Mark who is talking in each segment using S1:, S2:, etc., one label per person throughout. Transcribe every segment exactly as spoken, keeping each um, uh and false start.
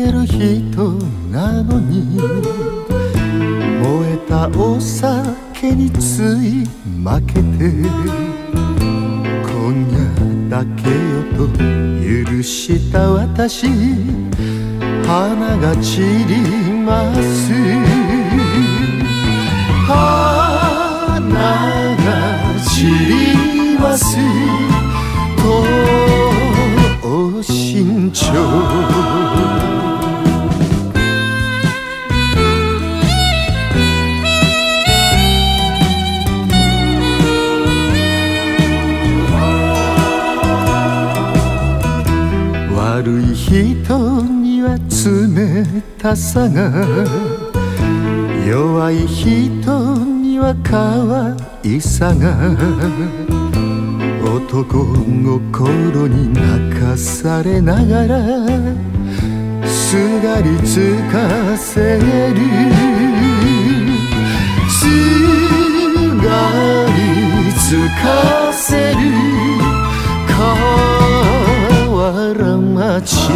S1: てる人なのに、燃えたお酒につい負けて、今夜だけよと許した私、花が散ります。花が散りますと心情。悪い人には冷たさが、弱い人には可愛さが、男心に泣かされながらすがりつかせる、すがりつかせる河原町。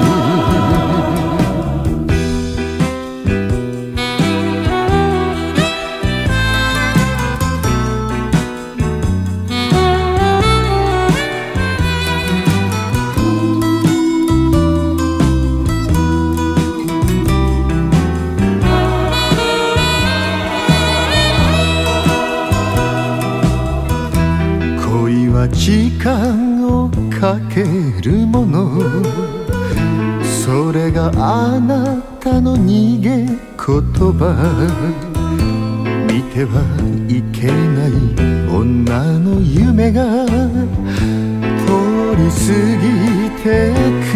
S1: 時間をかけるもの、それがあなたの逃げ言葉。見てはいけない女の夢が通り過ぎてく、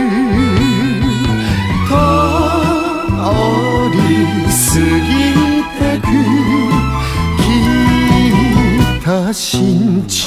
S1: 通り過ぎてく北新地。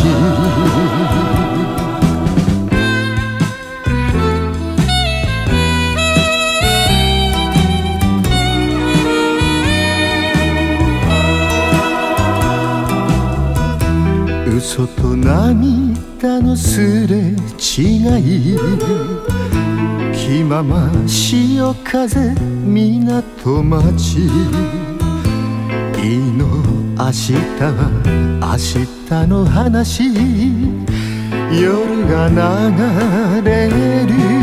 S1: 嘘と涙のすれ違い、気まま潮風港町。いいの明日は明日の話、夜が流れる